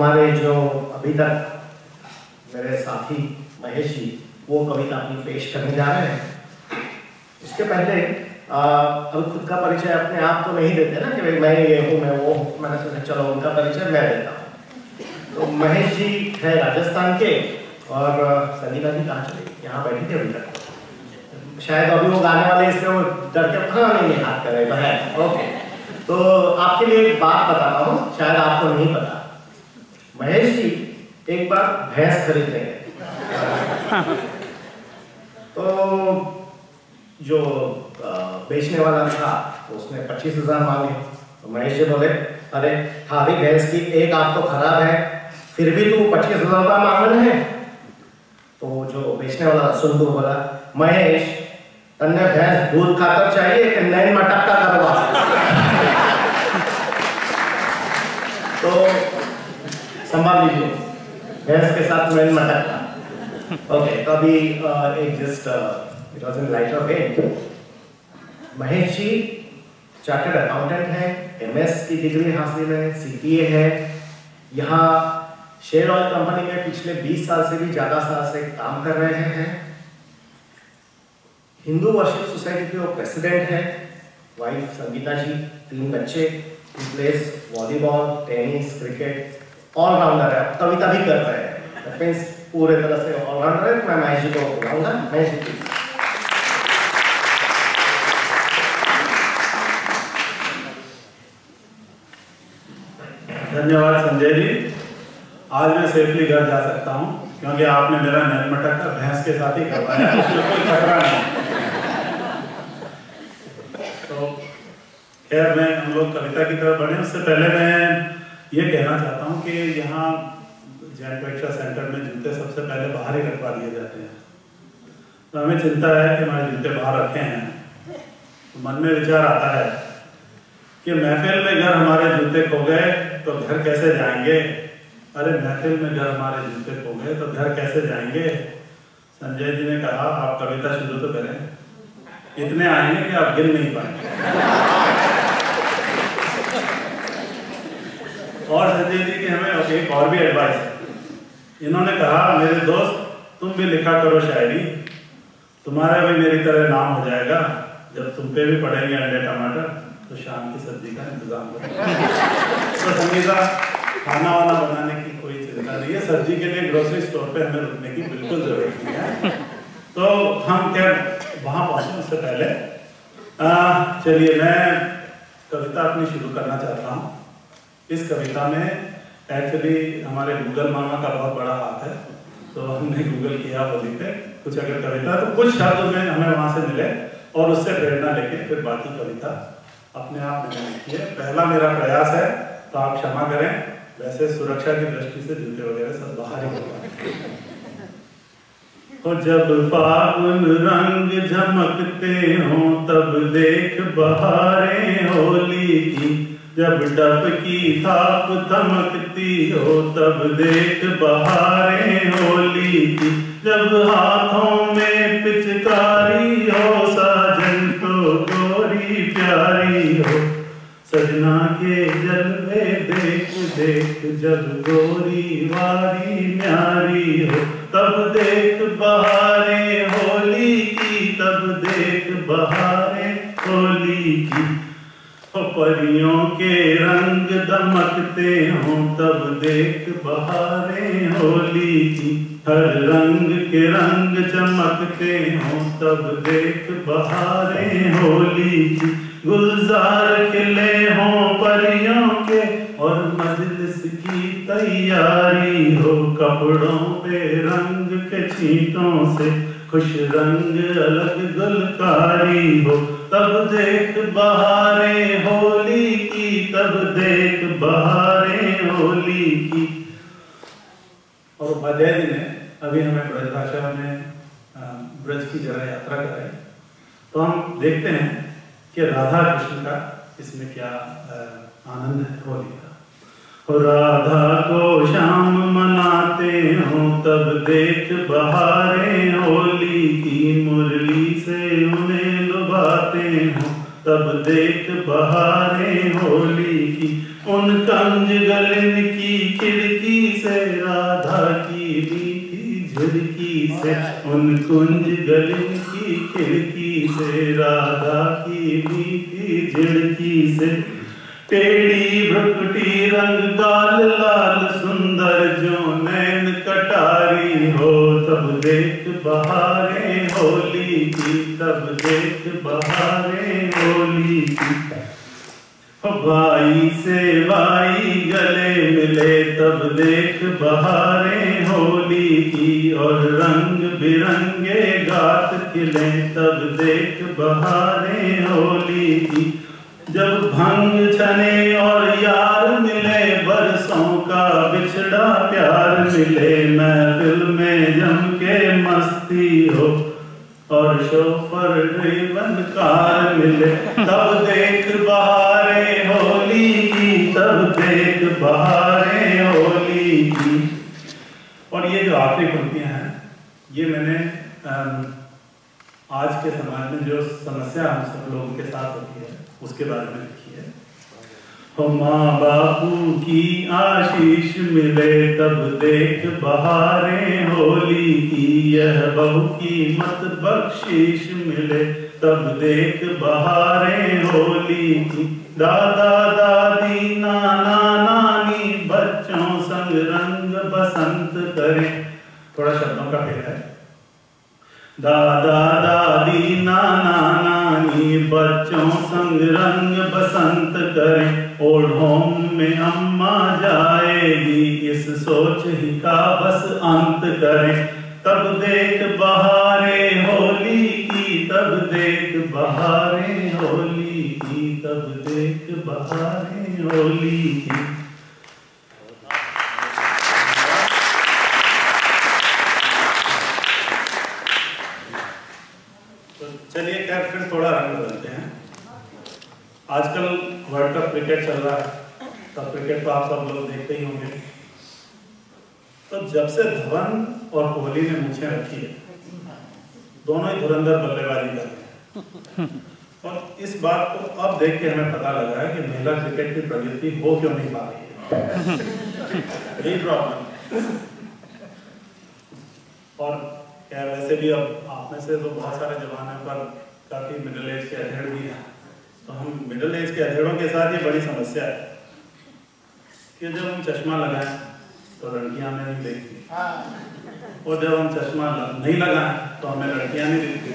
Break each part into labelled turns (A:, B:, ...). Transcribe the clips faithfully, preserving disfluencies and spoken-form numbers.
A: हमारे जो अभी तक मेरे साथी महेश जी वो कविता अपनी पेश करने जा रहे हैं। इसके पहले अब खुद का परिचय अपने आप तो नहीं देते ना कि भाई मैं ये हूँ मैं वो हूँ, मैंने सोचा चलो उनका परिचय मैं देता हूँ। तो महेश जी है राजस्थान के और संगीता जी कहाँ चली, यहाँ बैठी थी अभी तक, शायद अभी वो गाने वाले इसलिए वो डर के हाँ नहीं हाथ कर रहे तो है ओके। तो आपके लिए एक बात बताता हूँ, शायद आपको नहीं पता, महेश जी एक बार भैंस खरीदने गए तो जो बेचने वाला था उसने पच्चीस हजार मांगे। तो महेश जी बोले अरे थारी भैंस की एक आंख तो खराब है फिर भी तू पच्चीस हजार रुपया मांग रहे हैं। तो जो बेचने वाला सुंदर बोला महेश तन्ने भैंस दूध खाकर चाहिए कि नैन मटक्का करवा। तो संभाल लीजिए भैंस के साथ नैन मटक्का। ओके तो अभी एक just it was in lighter weight, Mahesh ji chartered accountant है, एमएस की डिग्री हासिल है, सीपीए है, यहाँ शेयर ऑयल कंपनी में पिछले बीस साल से भी ज्यादा साल से काम कर रहे हैं। हिंदू वर्शिप सोसाइटी के वो प्रेसिडेंट है, वाइफ संगीता जी, तीन बच्चे, plays volleyball, tennis, cricket, allrounder है, कविता भी कर रहे हैं, पूरे तरह से ऑलराउंडर है। मैं महेश जी को बुलाऊंगा, महेश जी।
B: धन्यवाद संजय जी, आज मैं सेफली घर जा सकता हूँ क्योंकि आपने मेरा नैन मटक्का भैंस के साथ ही करवाया, उसमें कोई खतरा नहीं। तो खैर मैं हम लोग कविता की तरफ बढ़े उससे पहले मैं ये कहना चाहता हूँ कि यहाँ जैन परीक्षा सेंटर में जूते सबसे पहले बाहर ही रखवा दिए जाते हैं। तो हमें चिंता है कि हमारे जूते बाहर रखे हैं, तो मन में विचार आता है कि महफिल में घर हमारे जूते खो गए तो घर कैसे जाएंगे। अरे महफिल में घर हमारे जूते खो गए तो घर कैसे जाएंगे। संजय जी ने कहा आप कविता शुरू तो करें, इतने आएंगे कि आप गिन नहीं पाएंगे। और संजय जी की हमें एक और भी एडवाइस है, इन्होंने कहा मेरे दोस्त तुम भी लिखा करो शायरी, तुम्हारा भी मेरी तरह नाम हो जाएगा, जब तुम पे भी पड़ेंगे अंडे टमाटर तो शाम की सब्जी का इंतजाम करो। तो संगीता खाना वाना बनाने की कोई चिंता नहीं है, सब्जी के लिए ग्रोसरी स्टोर पे हमें रुकने की बिल्कुल जरूरत नहीं है। तो हम क्या वहां पहुंचे उससे पहले चलिए मैं कविता अपनी शुरू करना चाहता हूँ। इस कविता में एक्चुअली हमारे गूगल मामा का बहुत बड़ा हाथ है, तो हमने गूगल किया होली पे कुछ अगर कविता तो कुछ शब्द में हमें वहां से मिले और उससे प्रेरणा लेके फिर बाकी कविता अपने आप मैंने लिखी है। पहला मेरा प्रयास है तो आप क्षमा करें, वैसे सुरक्षा की दृष्टि से जूते वगैरह सब बाहर ही होगा। और जब फागुन रंग झमकते हों तब देख बहारें होली की, जब डब की थाप थमकती हो तब देख बहारें होली की, जब हाथों में पिचकारी हो साजन को गोरी प्यारी हो, सजना के जलवे देख देख जब गोरी वारी न्यारी हो, तब देख बहारें होली की, तब देख बहारें होली की। परियों के रंग दमकते हों तब देख बहारें होली की, हर रंग के रंग चमकते हों तब देख बहारें होली की, गुलजार खिले हों परियों के और मजलिस की तैयारी हो, कपड़ों पे रंग के छींटों से खुश रंग अलग गुलकारी हो, तब देख बहारें होली की, तब देख बहारें होली की। और उपाध्याय जी ने अभी हमें ब्रज भाषा में ब्रज की जरा यात्रा कराई, तो हम देखते हैं कि राधा कृष्ण का इसमें क्या आनंद है होली का। राधा को श्याम मनाते हो तब देख बहारें होली की, मुरली से उन्हें लुभाते हो तब देख बहारें होली की, उन कंज गलन की खिड़की से, उन कुंज गली की खिड़की से, राधा की मीठी झिड़की से, टेढ़ी भ्रुकुटी रंग गाल लाल सुंदर जो नैन कटारी हो, तब देख बहारें होली की, तब देख बहारें होली की। भाई से भाई गले मिले, तब देख बहारें होली की, और रंग बिरंगे गात खिले, तब देख बहारें होली की। जब भंग छने और यार मिले, बरसों का बिछड़ा प्यार मिले, महफिल में जम के मस्ती हो, और शोफर ड्राइवर कार मिले, तब देख बहारें होली की, तब देख बहारें होली की। और ये जो आखिरी पंक्तियां हैं, ये मैंने आज के समाज में जो समस्या हम सब लोगों के साथ होती है उसके बारे में लिखी है। हो माँ बापू की आशीष मिले, तब देख बहारें होली की, यह बहू की मत बख्शीश मिले, तब देख बहारें होली की। दादा दादी नाना नानी बच्चों संग रंग बसंत करें, थोड़ा शब्दों का फेर है। दादा दादी नाना नानी बच्चों संग रंग बसंत करें, ओल्ड होम में अम्मा जाएगी, इस सोच ही का बस अंत करें, तब देख बहारें होली की, तब देख बहारें होली की, तब देख बहारें होली की। चलिए खैर फिर थोड़ा रंग बदलते हैं। आजकल वर्ल्ड कप क्रिकेट चल रहा है, तब क्रिकेट तो आप सब लोग देखते ही होंगे। तो जब से धवन और कोहली ने मूछें रखी है, दोनों ही धुरंधर बल्लेबाजी कर रहे हैं। और इस बात को अब देख के हमें पता लगा है कि महिला क्रिकेट की प्रगति हो क्यों नहीं पा रही है, यही प्रॉब्लम। और क्या वैसे भी अब आप में से तो बहुत सारे जवान हैं, पर काफी मिडिल एज के अधेड़ भी हैं। तो हम मिडिल एज के अधेड़ों के साथ ये बड़ी समस्या है कि जब हम चश्मा लगाएं तो लड़कियां हमें नहीं देखती, और जब हम चश्मा नहीं लगाएं तो हमें लड़कियां नहीं दिखती।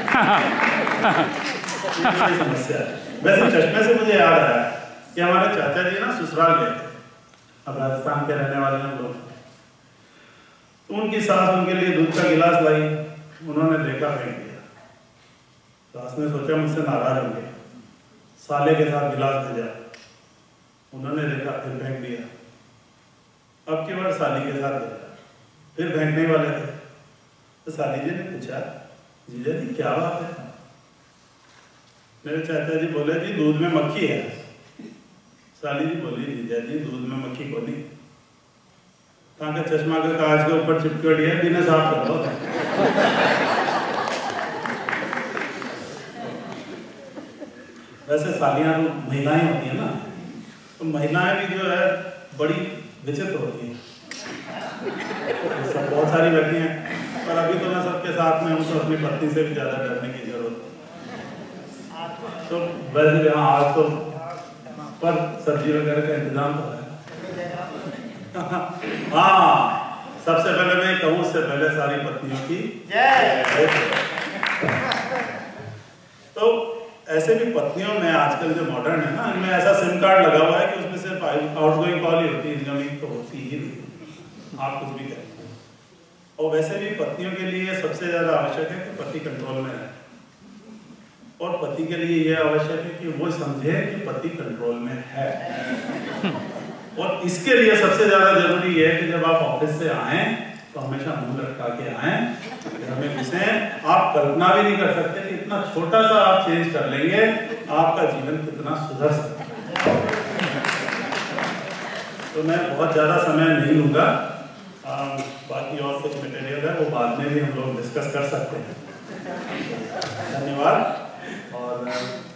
B: ये बड़ी समस्या है। वैसे चश्मे से मुझे याद आया कि हमारे चाचा जी ना ससुराल गए थे, अब राजस्थान के रहने वाले हैं लोग। तो उनकी सास उनके लिए दूध का गिलास लाई, उन्होंने देखा फेंक दिया। सास ने सोचा मुझसे नाराज होंगे, साले के साथ गिलास भेजा, उन्होंने देखा फिर फेंक दिया। अब की बार साली के साथ भेजा, फिर फेंकने वाले थे। तो साली जी ने पूछा, जीजा जी क्या बात है? मेरे चाचा जी बोले, जी दूध में मक्खी है। साली जी बोली, जीजा जी दूध में मक्खी को नहीं, ताकि चश्मा के कांच के ऊपर चिपकड़ी है, बिना साफ कर लो। वैसे सालियां तो महिलाएं होती है ना, तो महिलाएं भी जो है बड़ी विचित्र होती हैं। तो सब बहुत सारी बैठी हैं, पर अभी तो मैं सबके साथ में हूँ, तो अपनी पत्नी से भी ज्यादा डरने की जरूरत है। तो वैसे यहाँ आज तो पर सब्जी वगैरह का इंतजाम तो है। हाँ, सबसे पहले मैं कहूँ, उससे पहले सारी पत्नियों की जय। तो ऐसे भी पत्नियों में आजकल जो मॉडर्न है ना, इनमें ऐसा सिम कार्ड लगा हुआ है कि उसमें सिर्फ आउटगोइंग कॉल ही होती है, इनकमिंग तो होती ही नहीं। आप कुछ भी कहते हैं। और वैसे भी पत्नियों के लिए सबसे ज्यादा आवश्यक है कि पति कंट्रोल में रहे, और पति के लिए यह आवश्यक है कि वो समझे कि पति कंट्रोल में है। और इसके लिए सबसे ज्यादा जरूरी है कि जब आप ऑफिस से आए तो हमेशा मुंह लटका के आए, हमें घुसे। आप कल्पना भी नहीं कर सकते कि इतना छोटा सा आप चेंज कर लेंगे, आपका जीवन कितना सुधर सकता है। तो मैं बहुत ज्यादा समय नहीं लूंगा, बाकी और कुछ मटेरियल है वो बाद में भी हम लोग डिस्कस कर सकते हैं। धन्यवाद। और